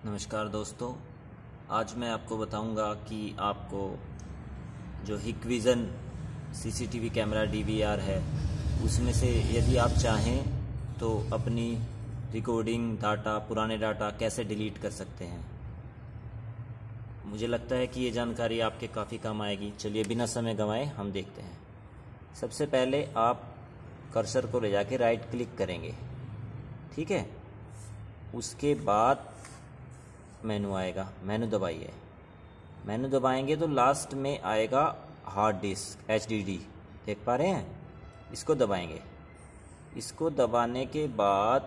नमस्कार दोस्तों, आज मैं आपको बताऊंगा कि आपको जो हिकविजन सीसीटीवी कैमरा डीवीआर है उसमें से यदि आप चाहें तो अपनी रिकॉर्डिंग डाटा, पुराने डाटा कैसे डिलीट कर सकते हैं। मुझे लगता है कि ये जानकारी आपके काफ़ी काम आएगी। चलिए बिना समय गंवाए हम देखते हैं। सबसे पहले आप कर्सर को ले जाके राइट क्लिक करेंगे, ठीक है। उसके बाद मेनू आएगा, मेनू दबाइए। मेनू दबाएंगे तो लास्ट में आएगा हार्ड डिस्क HDD, देख पा रहे हैं। इसको दबाएंगे। इसको दबाने के बाद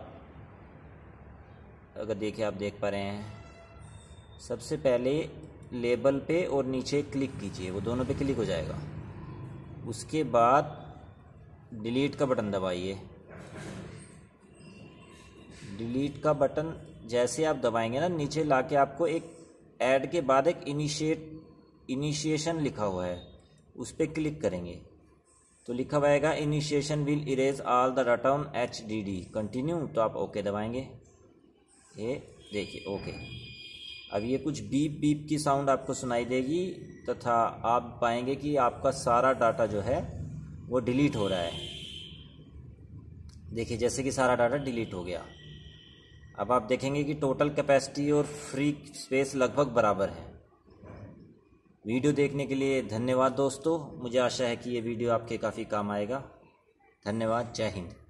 अगर देखिए आप देख पा रहे हैं, सबसे पहले लेबल पे और नीचे क्लिक कीजिए, वो दोनों पे क्लिक हो जाएगा। उसके बाद डिलीट का बटन दबाइए। डिलीट का बटन जैसे आप दबाएंगे ना, नीचे लाके आपको एक ऐड के बाद एक इनिशिएशन लिखा हुआ है, उस पर क्लिक करेंगे तो लिखा हुआ initiation will erase all the data on HDD continue. तो आप ओके दबाएंगे। ये देखिए ओके। अब ये कुछ बीप बीप की साउंड आपको सुनाई देगी तथा आप पाएंगे कि आपका सारा डाटा जो है वो डिलीट हो रहा है। देखिए जैसे कि सारा डाटा डिलीट हो गया। अब आप देखेंगे कि टोटल कैपेसिटी और फ्री स्पेस लगभग बराबर है। वीडियो देखने के लिए धन्यवाद दोस्तों। मुझे आशा है कि ये वीडियो आपके काफ़ी काम आएगा। धन्यवाद। जय हिंद।